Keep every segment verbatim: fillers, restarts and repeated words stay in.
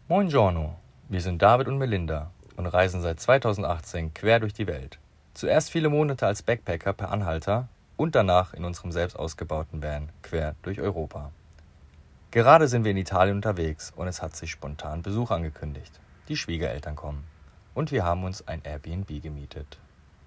Buongiorno, wir sind David und Melinda und reisen seit zweitausendachtzehn quer durch die Welt. Zuerst viele Monate als Backpacker per Anhalter und danach in unserem selbst ausgebauten Van quer durch Europa. Gerade sind wir in Italien unterwegs und es hat sich spontan Besuch angekündigt. Die Schwiegereltern kommen und wir haben uns ein Airbnb gemietet.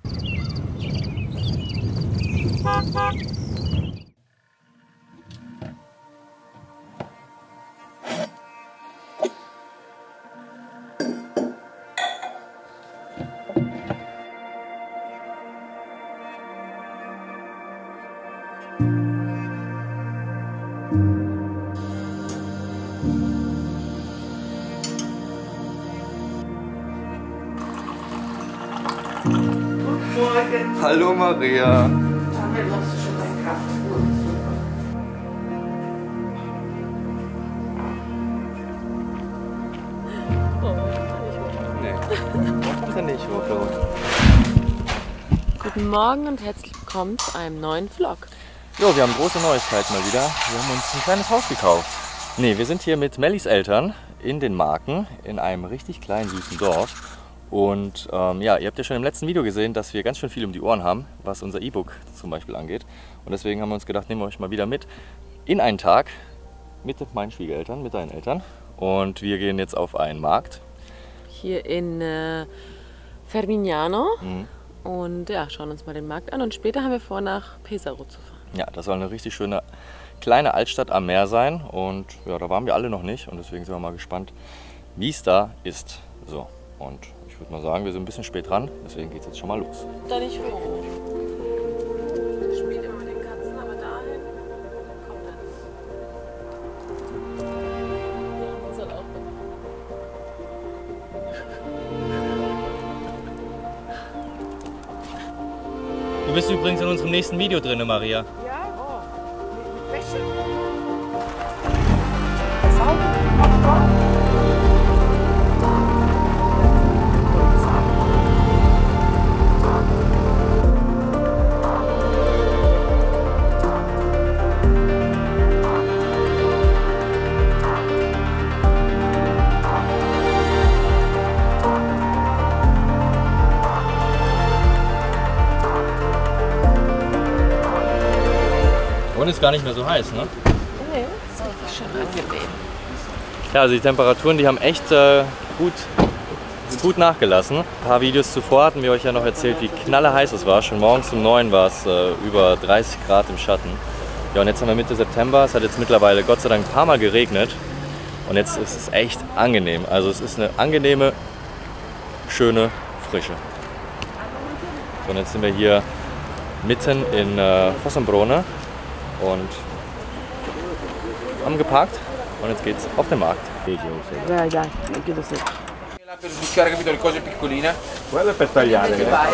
Morgen. Hallo Maria. Damit machst du schon deinen Kaffee. Oh, super. Nee, kommt er nicht hoch, Leute. Guten Morgen und herzlich willkommen zu einem neuen Vlog. Jo, wir haben große Neuigkeiten mal wieder. Wir haben uns ein kleines Haus gekauft. Nee, wir sind hier mit Mellis Eltern in den Marken, in einem richtig kleinen, süßen Dorf. Und ähm, ja, ihr habt ja schon im letzten Video gesehen, dass wir ganz schön viel um die Ohren haben, was unser E-Book zum Beispiel angeht. Und deswegen haben wir uns gedacht, nehmen wir euch mal wieder mit in einen Tag mit meinen Schwiegereltern, mit deinen Eltern. Und wir gehen jetzt auf einen Markt. Hier in äh, Fermignano. Mhm. Und ja, schauen uns mal den Markt an. Und später haben wir vor, nach Pesaro zu fahren. Ja, das soll eine richtig schöne kleine Altstadt am Meer sein. Und ja, da waren wir alle noch nicht. Und deswegen sind wir mal gespannt, wie es da ist. So, und ich würde mal sagen, wir sind ein bisschen spät dran. Deswegen geht es jetzt schon mal los. Da nicht hoch. Ich spiele immer mit den Katzen, aber dahin kommt er nicht. Ja, die soll auch weg. Du bist übrigens in unserem nächsten Video drin, Maria. Ja, oh. Mit, mit Wäsche. Sauber. Und ist gar nicht mehr so heiß, ne? Nee, das ist richtig schön angenehm. Ja, also die Temperaturen, die haben echt äh, gut, gut nachgelassen. Ein paar Videos zuvor hatten wir euch ja noch erzählt, wie knalleheiß es war. Schon morgens um neun war es äh, über dreißig Grad im Schatten. Ja, und jetzt haben wir Mitte September. Es hat jetzt mittlerweile Gott sei Dank ein paar Mal geregnet. Und jetzt ist es echt angenehm. Also es ist eine angenehme, schöne Frische. So, und jetzt sind wir hier mitten in äh, Fossombrone und haben geparkt und jetzt geht's auf den Markt. Dai, dai, anche lo stesso. Per sbucciare, capito, le cose piccoline. Quello è per tagliare.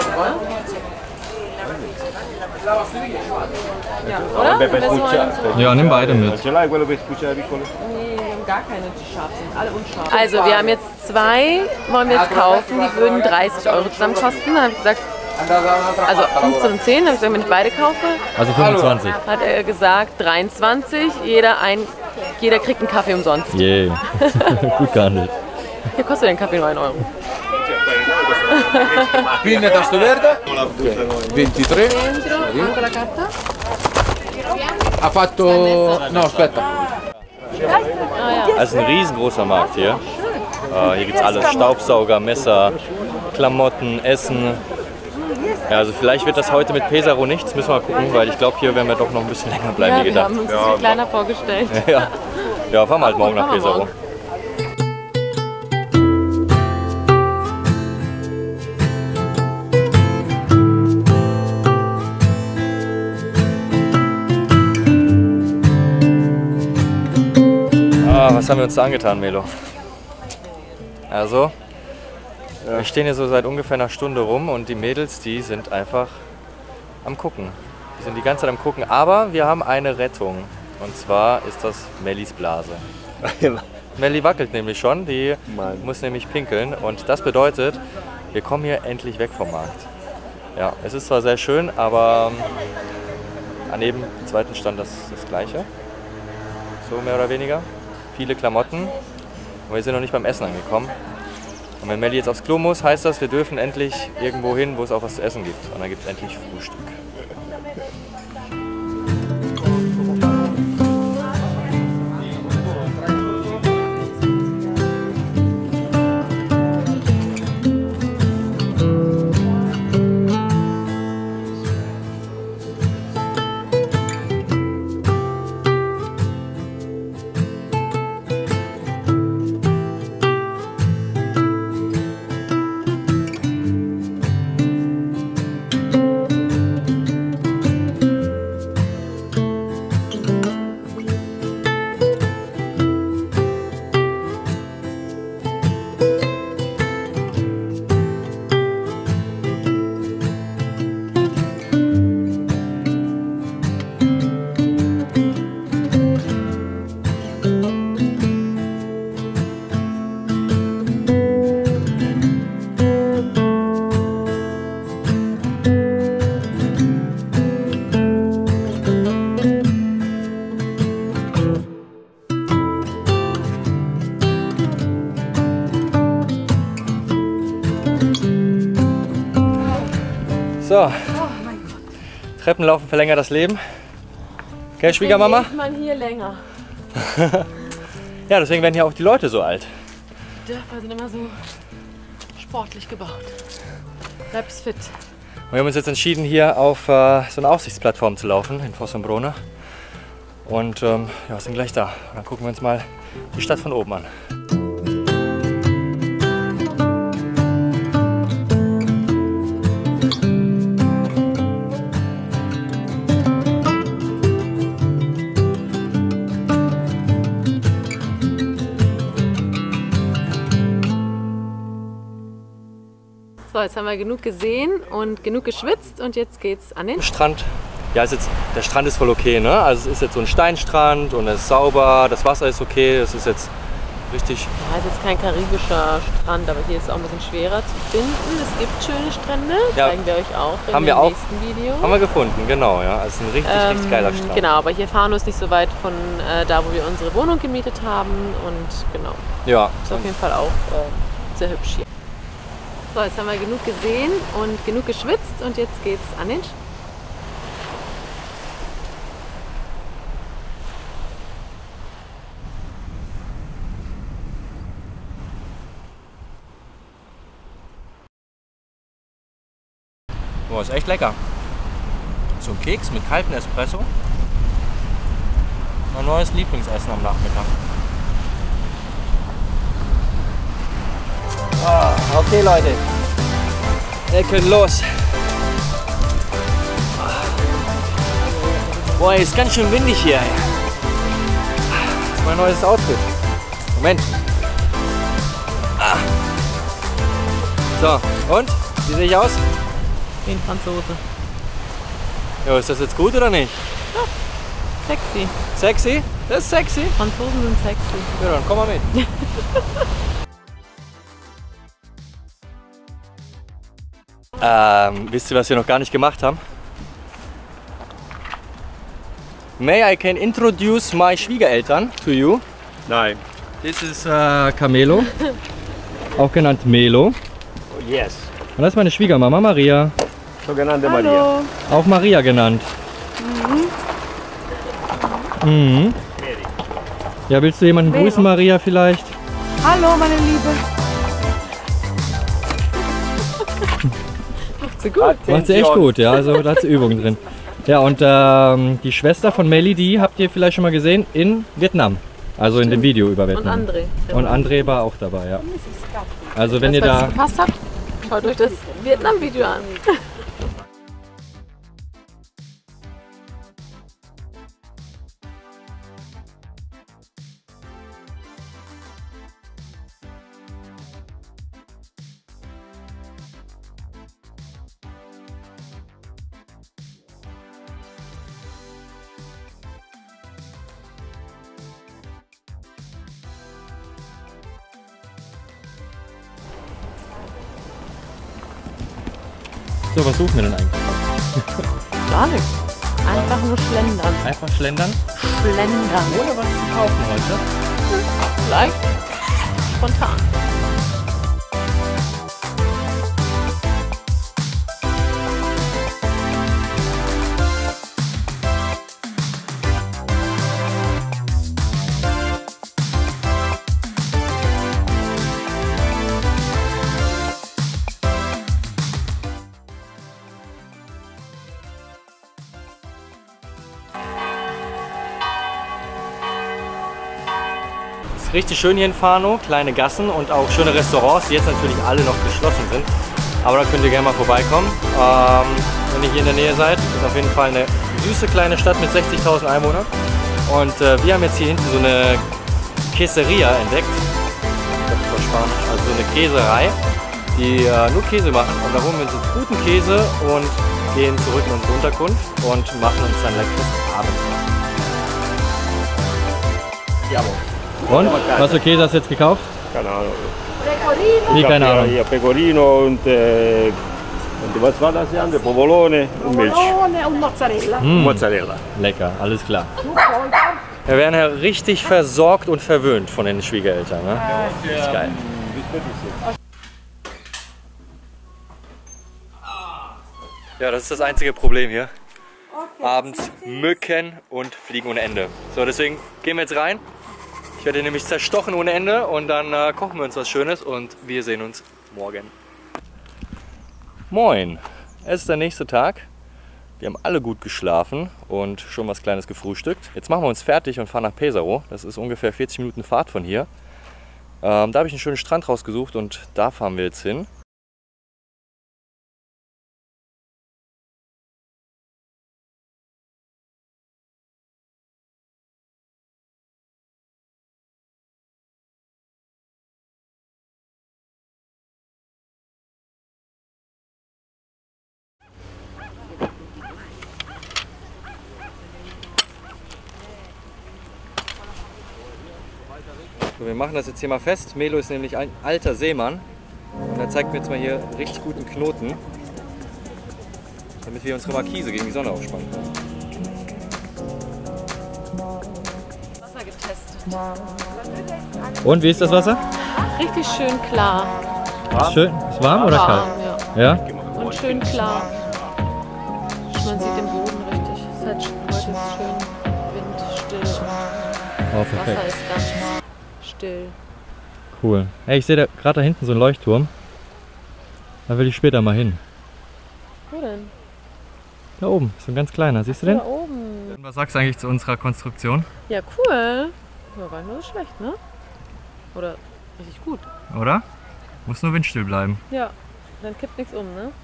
Ja, oder? Vabbè, per Am besten sbucciare. Ja, nimm beide mit. Ce l'hai quello per sbucciare piccole? Nee, wir haben gar keine, die scharf sind. Alle unscharf. Also, wir haben jetzt zwei, wollen wir jetzt kaufen. Die würden dreißig Euro zusammen kosten. Da habe ich gesagt, also fünfzehn und zehn, habe ich gesagt, wenn ich beide kaufe. Also fünfundzwanzig. Hat er gesagt dreiundzwanzig. Jeder, ein, jeder kriegt einen Kaffee umsonst. Yay. Gut gehandelt. Hier kostet der Kaffee nur einen Euro. Pinne tasto verde, ventitré. Anche la carta? Ha fatto... No, aspetta. Ah, ja. Also ein riesengroßer Markt hier. Äh, hier gibt es alles. Staubsauger, Messer, Klamotten, Essen. Ja, also vielleicht wird das heute mit Pesaro nichts, müssen wir mal gucken, weil ich glaube, hier werden wir doch noch ein bisschen länger bleiben Ja, wie wir gedacht. haben uns das viel kleiner vorgestellt. Ja, ja, fahren wir halt morgen nach Fahren wir Pesaro. morgen. Ah, was haben wir uns da angetan, Melo? Also, wir stehen hier so seit ungefähr einer Stunde rum und die Mädels, die sind einfach am Gucken. Die sind die ganze Zeit am Gucken, aber wir haben eine Rettung. Und zwar ist das Mellis Blase. Melli wackelt nämlich schon, die Mann. muss nämlich pinkeln und das bedeutet, wir kommen hier endlich weg vom Markt. Ja, es ist zwar sehr schön, aber an jedem zweiten Stand das, das Gleiche. So mehr oder weniger. Viele Klamotten, Und wir sind noch nicht beim Essen angekommen. Und wenn Melli jetzt aufs Klo muss, heißt das, wir dürfen endlich irgendwo hin, wo es auch was zu essen gibt. Und dann gibt es endlich Frühstück. So, Treppenlaufen verlängert das Leben. Gell, Schwiegermama? Deswegen lebt man hier länger. Ja, deswegen werden hier auch die Leute so alt. Die Dörfer sind immer so sportlich gebaut. Bleibst fit. Und wir haben uns jetzt entschieden, hier auf äh, so eine Aussichtsplattform zu laufen in Fossombrone. Und ähm, ja, sind gleich da. Und dann gucken wir uns mal die Stadt von oben an. So, jetzt haben wir genug gesehen und genug geschwitzt und jetzt geht's an den Strand. Ja, ist jetzt, der Strand ist voll okay, ne? Also es ist jetzt so ein Steinstrand und es ist sauber, das Wasser ist okay, es ist jetzt richtig... Ja, ist jetzt kein karibischer Strand, aber hier ist es auch ein bisschen schwerer zu finden. Es gibt schöne Strände, Ja. zeigen wir euch auch in Haben dem wir auch. nächsten Video. Haben wir gefunden, genau, ja. Es ist ein richtig, Ähm, richtig geiler Strand. Genau, aber hier fahren wir nicht so weit von äh, da, wo wir unsere Wohnung gemietet haben und genau, Ja. ist auf jeden Fall auch äh, sehr hübsch hier. So, jetzt haben wir genug gesehen und genug geschwitzt und jetzt geht's an den Strand. Boah, ist echt lecker. So ein Keks mit kaltem Espresso. Mein neues Lieblingsessen am Nachmittag. Ah, okay Leute. Wir können los. Boah, ist ganz schön windig hier. Das ist mein neues Outfit. Moment. Ah. So, und? Wie sehe ich aus? Wie ein Franzose. Ja, ist das jetzt gut oder nicht? Sexy. Sexy? Das ist sexy. Franzosen sind sexy. Ja, dann komm mal mit. ähm, wisst ihr, was wir noch gar nicht gemacht haben? May I can introduce my Schwiegereltern to you? Nein. This is uh, Camelo, auch genannt Melo. Yes. Und das ist meine Schwiegermama Maria, Sogenannte Maria. auch Maria genannt. Mhm. Mhm. Ja, willst du jemanden grüßen, Maria, vielleicht? Hallo, meine Liebe. Macht sie gut. Macht sie echt gut, ja, also da hat sie Übungen drin. Ja, und ähm, die Schwester von Melli, die habt ihr vielleicht schon mal gesehen in Vietnam. Also in dem Video über Und Vietnam. André. Und André war auch dabei, ja. Also wenn ihr Falls es da... gepasst hat, schaut euch das Vietnam-Video an. So, was suchen wir denn eigentlich? Gar nichts. Einfach nur schlendern. Einfach schlendern? Schlendern. Ohne was zu kaufen heute. Vielleicht. spontan. Richtig schön hier in Fano, kleine Gassen und auch schöne Restaurants, die jetzt natürlich alle noch geschlossen sind. Aber da könnt ihr gerne mal vorbeikommen, ähm, wenn ihr hier in der Nähe seid. Das ist auf jeden Fall eine süße kleine Stadt mit sechzigtausend Einwohnern. Und äh, wir haben jetzt hier hinten so eine Queseria entdeckt. Das ist auf Spanisch, also so eine Käserei, die äh, nur Käse machen. Und da holen wir uns einen guten Käse und gehen zurück in unsere Unterkunft und machen uns dann leckeres Abendessen. Und? Was für Käse hast du jetzt gekauft? Keine Ahnung. Wie, keine Ahnung? Ja, Pecorino und, äh, und was war das andere? Provolone und Milch. Provolone und Mozzarella. Mm. Mozzarella. Lecker, alles klar. Wir werden ja richtig versorgt und verwöhnt von den Schwiegereltern. Ne? Das ist geil. Ja, das ist das einzige Problem hier. Abends Mücken und Fliegen ohne Ende. So, deswegen gehen wir jetzt rein. Ich werde nämlich zerstochen ohne Ende und dann äh, kochen wir uns was Schönes und wir sehen uns morgen. Moin, es ist der nächste Tag. Wir haben alle gut geschlafen und schon was Kleines gefrühstückt. Jetzt machen wir uns fertig und fahren nach Pesaro. Das ist ungefähr vierzig Minuten Fahrt von hier. Ähm, da habe ich einen schönen Strand rausgesucht und da fahren wir jetzt hin. So, wir machen das jetzt hier mal fest. Melo ist nämlich ein alter Seemann und er zeigt mir jetzt mal hier einen richtig guten Knoten, damit wir unsere Markise gegen die Sonne aufspannen können. Wasser getestet. Und wie ist das Wasser? Richtig schön klar. Ist schön. Ist warm oder kalt? Warm, ja. Ja? Und schön klar. Man sieht den Boden richtig. Es ist halt, heute ist schön windstill. Oh, perfekt. Wasser ist ganz still. Cool. Hey, ich sehe da gerade da hinten so einen Leuchtturm. Da will ich später mal hin. Wo denn? Da oben, so ein ganz kleiner. Siehst du den? Da oben. Was sagst du eigentlich zu unserer Konstruktion? Ja, cool. Ja, war nicht so schlecht, ne? Oder richtig gut. Oder? Muss nur windstill bleiben. Ja, dann kippt nichts um, ne?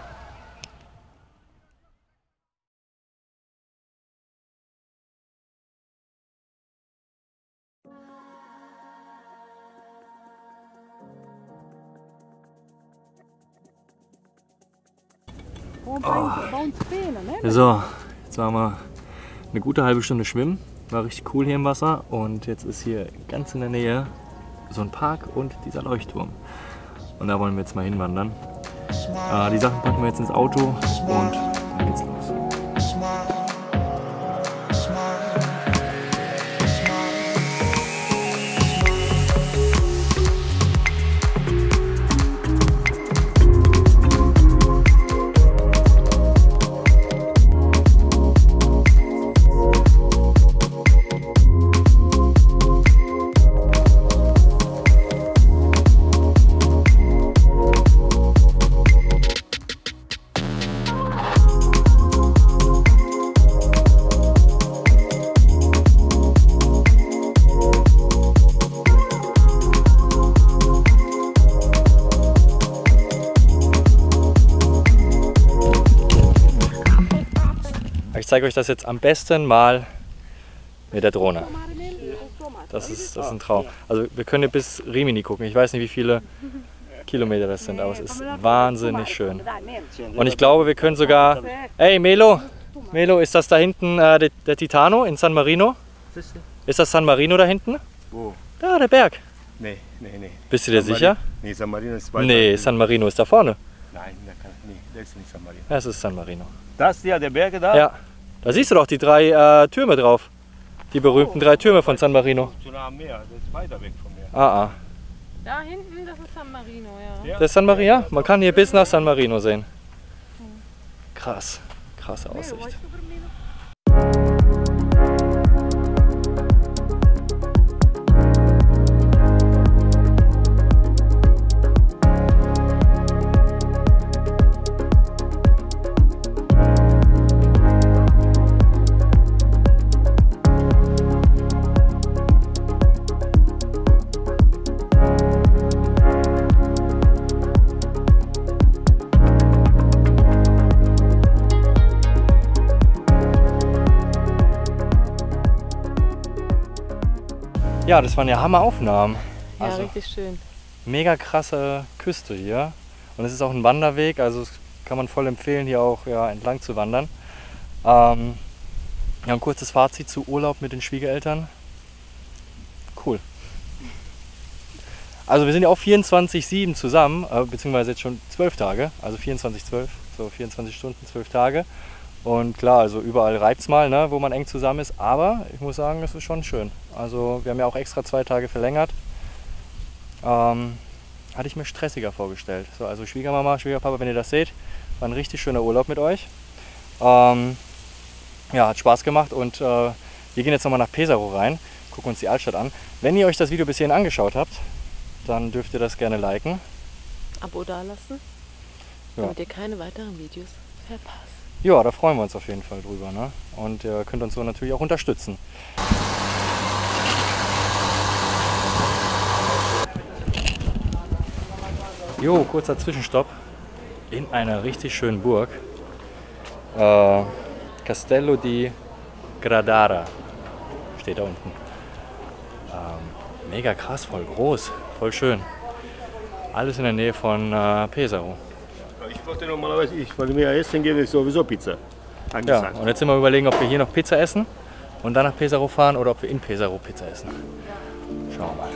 So, jetzt waren wir eine gute halbe Stunde schwimmen. War richtig cool hier im Wasser und jetzt ist hier ganz in der Nähe so ein Park und dieser Leuchtturm. Und da wollen wir jetzt mal hinwandern. Äh, die Sachen packen wir jetzt ins Auto und dann geht's los. Ich zeige euch das jetzt am besten mal mit der Drohne. Das ist, das ist ein Traum. Also wir können hier bis Rimini gucken. Ich weiß nicht, wie viele Kilometer das sind, aber es ist wahnsinnig schön. Und ich glaube, wir können sogar... Hey Melo, Melo, ist das da hinten äh, der, der Titano in San Marino? Ist das San Marino da hinten? Wo? Da, der Berg. Nee, nee, nee. Bist du dir San sicher? Marino. Nee, San Marino ist weiter. Nee, San Marino ist da vorne. Nein, da kann, nee, das ist nicht San Marino. Das ist San Marino. Das hier, der Berge da? Ja, da siehst du doch die drei äh, Türme drauf. Die berühmten drei Türme von San Marino. Zu nah am Meer, das ist weiter weg von mir. Ah, ah. Da hinten, das ist San Marino, ja. Das ist San Marino? Ja, man kann hier bis nach San Marino sehen. Krass, krasse Aussicht. Ja, das waren ja Hammeraufnahmen. Ja, Also richtig schön. mega krasse Küste hier. Und es ist auch ein Wanderweg, also das kann man voll empfehlen, hier auch ja, entlang zu wandern. Ähm, ja, ein kurzes Fazit zu Urlaub mit den Schwiegereltern. Cool. Also wir sind ja auch vierundzwanzig sieben zusammen, äh, beziehungsweise jetzt schon zwölf Tage, also vierundzwanzig zwölf, so vierundzwanzig Stunden, zwölf Tage. Und klar, also überall reibt es mal, ne, wo man eng zusammen ist, aber ich muss sagen, es ist schon schön. Also wir haben ja auch extra zwei Tage verlängert. Ähm, hatte ich mir stressiger vorgestellt. So, also Schwiegermama, Schwiegerpapa, wenn ihr das seht, war ein richtig schöner Urlaub mit euch. Ähm, ja, hat Spaß gemacht und äh, wir gehen jetzt nochmal nach Pesaro rein, gucken uns die Altstadt an. Wenn ihr euch das Video bis hierhin angeschaut habt, dann dürft ihr das gerne liken. Abo dalassen, Ja. damit ihr keine weiteren Videos verpasst. Ja, da freuen wir uns auf jeden Fall drüber, ne? Und ihr könnt uns so natürlich auch unterstützen. Jo, kurzer Zwischenstopp in einer richtig schönen Burg. Äh, Castello di Gradara steht da unten. Ähm, mega krass, voll groß, voll schön. Alles in der Nähe von äh, Pesaro. Ich wollte normalerweise, ich wollte mir essen gehen, ist sowieso Pizza. Ja, Angesagt. und jetzt sind wir überlegen, ob wir hier noch Pizza essen und dann nach Pesaro fahren oder ob wir in Pesaro Pizza essen. Schauen wir mal.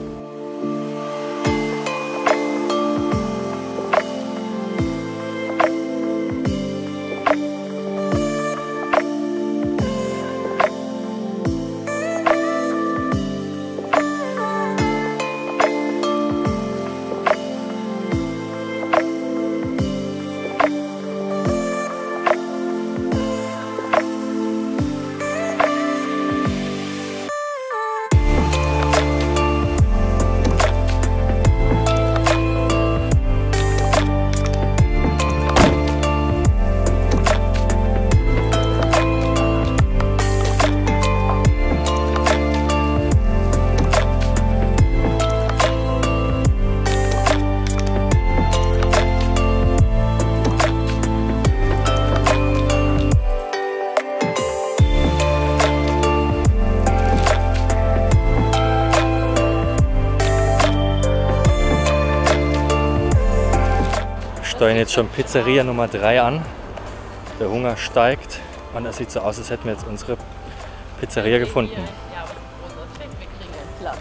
Steuern jetzt schon Pizzeria Nummer drei an. Der Hunger steigt und es sieht so aus, als hätten wir jetzt unsere Pizzeria gefunden. Ja, aber das ist unser Check, wir kriegen einen Platz.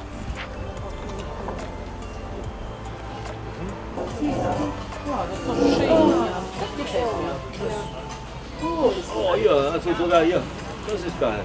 Ja, das ist doch schön. Das gefällt mir. Oh, hier, also sogar hier. Das ist geil.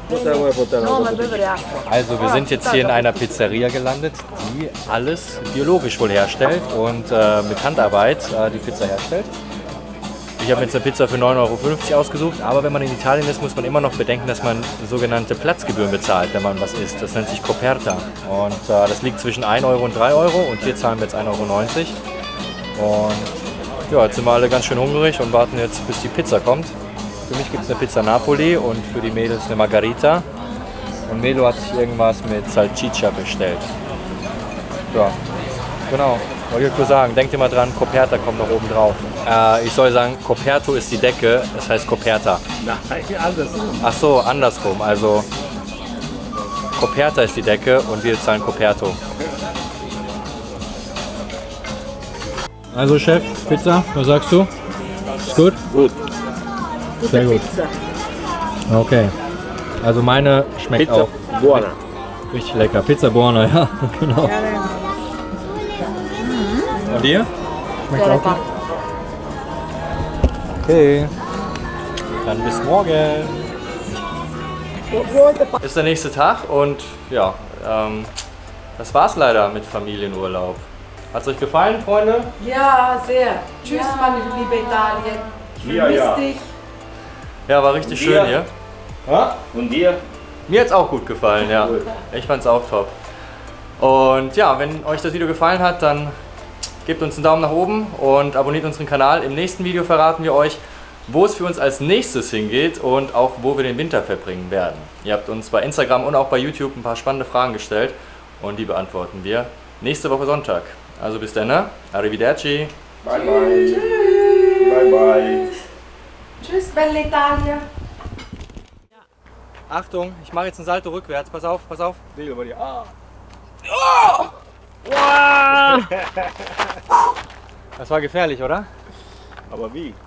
Also wir sind jetzt hier in einer Pizzeria gelandet, die alles biologisch wohl herstellt und äh, mit Handarbeit äh, die Pizza herstellt. Ich habe jetzt eine Pizza für neun Euro fünfzig ausgesucht, aber wenn man in Italien ist, muss man immer noch bedenken, dass man sogenannte Platzgebühren bezahlt, wenn man was isst. Das nennt sich Coperta und äh, das liegt zwischen ein Euro und drei Euro und hier zahlen wir jetzt ein Euro neunzig. Und ja, jetzt sind wir alle ganz schön hungrig und warten jetzt, bis die Pizza kommt. Für mich gibt es eine Pizza Napoli und für die Mädels eine Margarita. Und Melo hat sich irgendwas mit Salsiccia bestellt. Ja, genau. Wollte ich nur sagen, denkt immer dran, Coperta kommt noch oben drauf. Äh, ich soll sagen, Coperto ist die Decke, das heißt Coperta. Nein, andersrum. Ach so, andersrum. Also Coperta ist die Decke und wir zahlen Coperto. Also Chef, Pizza, was sagst du? Ist gut? Gut. Sehr gut. Okay. Also meine schmeckt Pizza auch buona. richtig lecker. Pizza buona, ja, genau. Und dir? Schmeckt auch gut? Okay. Dann bis morgen. Ist der nächste Tag und ja, ähm, das war's leider mit Familienurlaub. Hat's euch gefallen, Freunde? Ja, sehr. Tschüss, ja. meine liebe Italien. Ich Ja, vermisse ja. dich. Ja, war richtig Und schön dir? hier. Ha? Und dir? Mir hat's auch gut gefallen, ja. Ich fand's auch top. Und ja, wenn euch das Video gefallen hat, dann gebt uns einen Daumen nach oben und abonniert unseren Kanal. Im nächsten Video verraten wir euch, wo es für uns als nächstes hingeht und auch wo wir den Winter verbringen werden. Ihr habt uns bei Instagram und auch bei YouTube ein paar spannende Fragen gestellt und die beantworten wir nächste Woche Sonntag. Also bis dann, ne? Arrivederci. Bye bye. Bye bye. Tschüss, bella Italia. Achtung, ich mache jetzt einen Salto rückwärts. Pass auf, pass auf. Ah. Das war gefährlich, oder? Aber wie?